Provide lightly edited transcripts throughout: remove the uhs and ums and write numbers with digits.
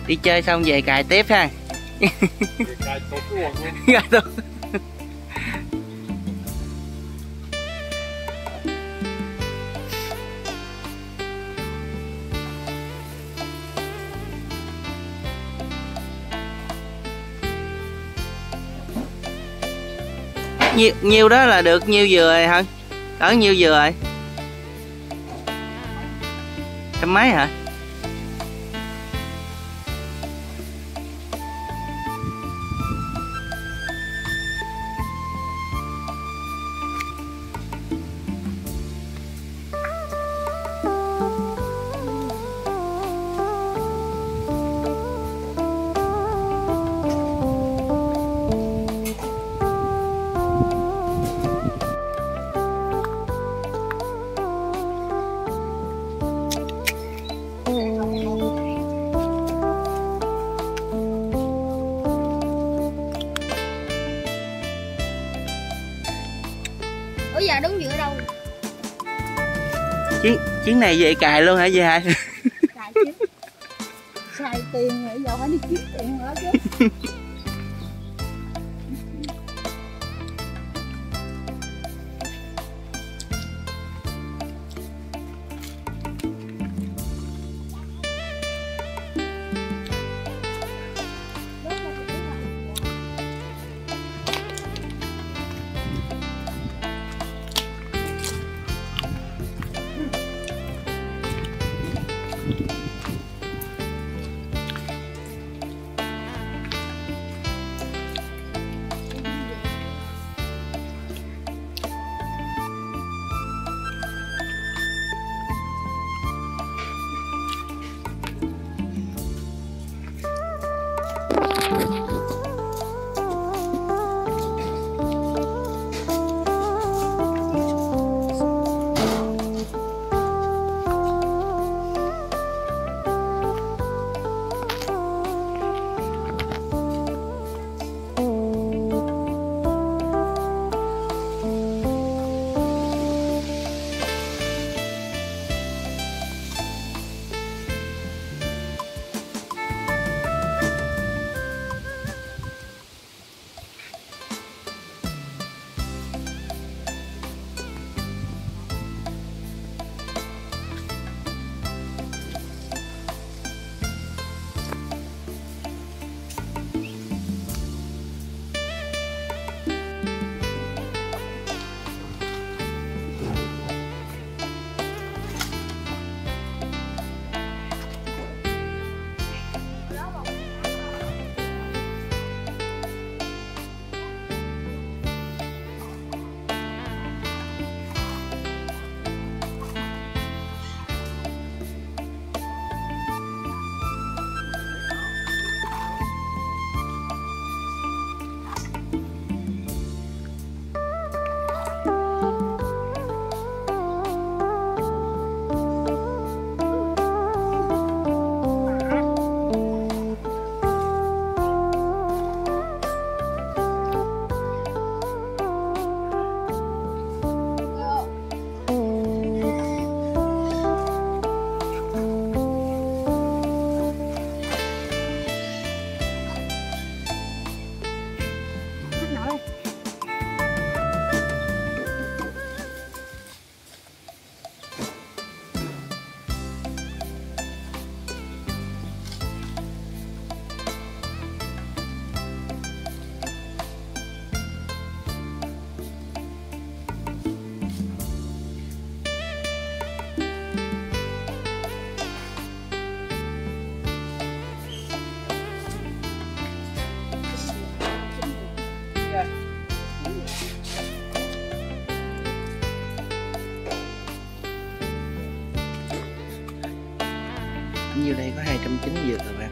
Đi chơi xong về cài tiếp ha. Cài tụt cái quần luôn. Cài tụt. Nhiêu đó là được nhiêu dừa rồi hả? Ở nhiêu dừa rồi? Trăm mấy hả? Ủa giờ đúng dựa đâu? Chuyến này về cài luôn hả chị hai? Cài chứ. Xài tiền rồi giờ phải đi kiếm tiền nữa chứ. Nhiêu đây có 290 dược rồi bạn.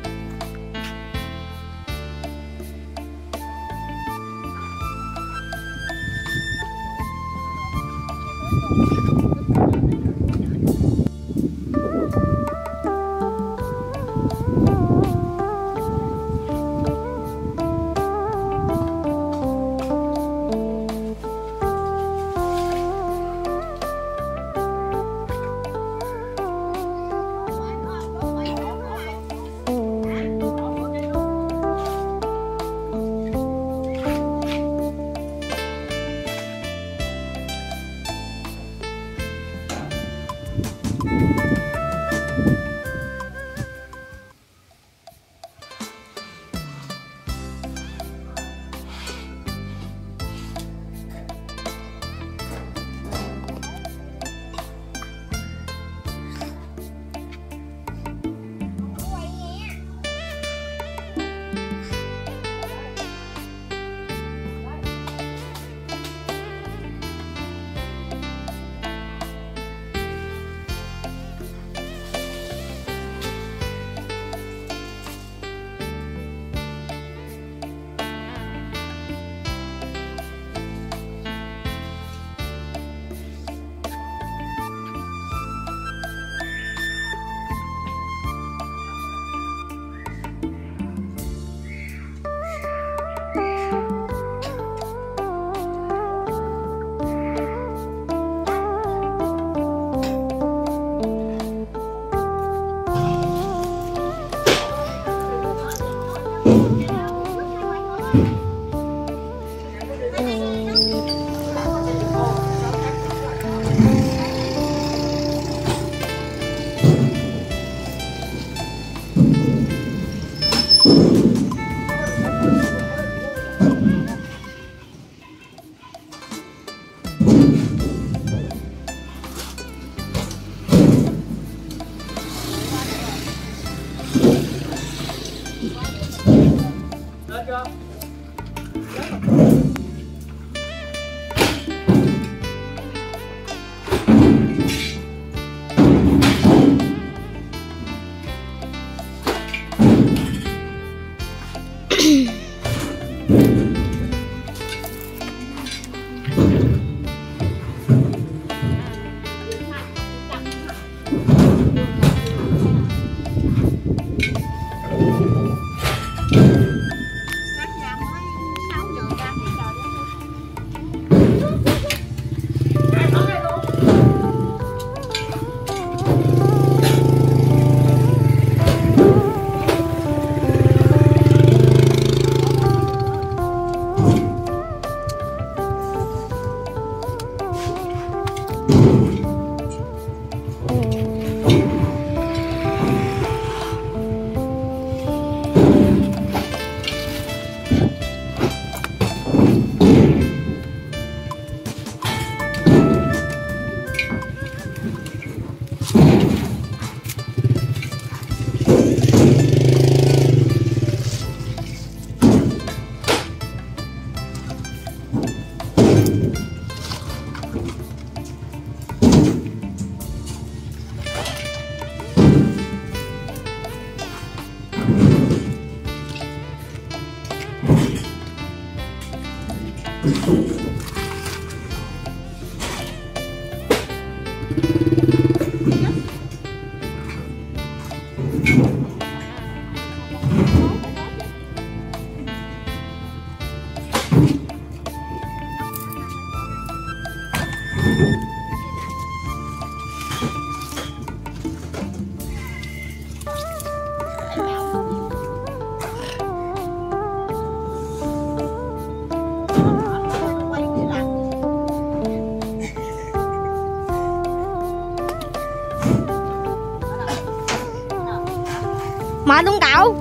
Mệt không cậu?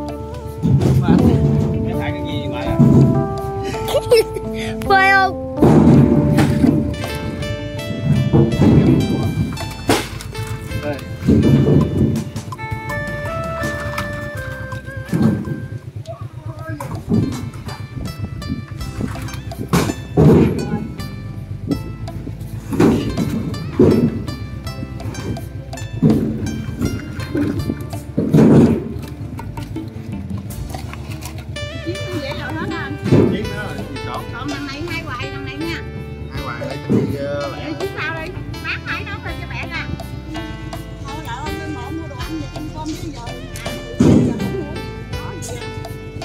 Mày thấy cái gì mà Phơi không? Còn đằng này hai hoài đằng này nha. hai hoài đây thì lẹ. Đi sao đi? Bán hải nấu lên cho mẹ nè. Thôi lỡ ơi lên mộ mua đồ ăn về cơm cơm chứ giờ giờ không mua. Đó gì à.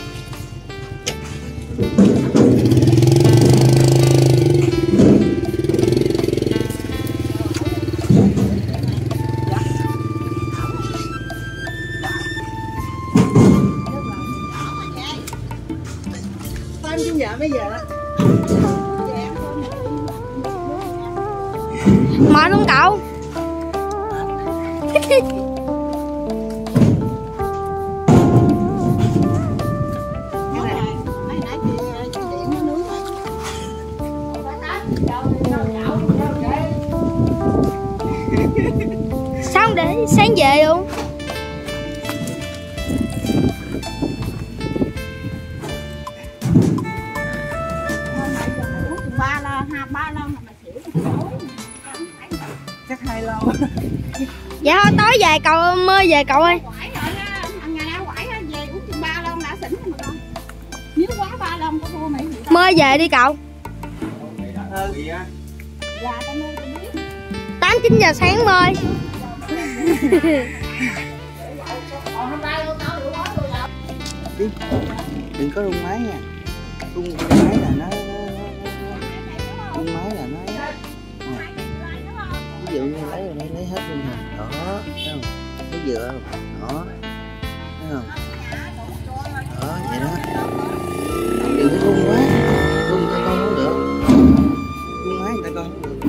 Con chứ vợ bây giờ mệt không cậu? Xong để sáng về luôn. Ba lon mà xỉu. Chắc 2 lon. Dạ thôi tối về cậu mơ về cậu ơi. Quải rồi á, ngày nào quải á, về uống chừng 3 lon đã xỉn rồi mà con. Nếu quá 3 lon có thua mày. Mơ về đi cậu. Dạ tao mơ tao biết. 8-9 giờ sáng mơi. Đừng có rung máy nha. Rung máy là nó rung máy là nó ví dụ như lấy hết luôn nè, đó thấy không, thấy dừa không, đó thấy không, đó vậy đó, đừng có rung quá, rung tay con không được, rung máy tay con không được.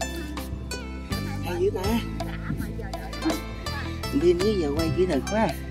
Hay dữ ta. Đi nếu giờ quay kỹ thuật quá.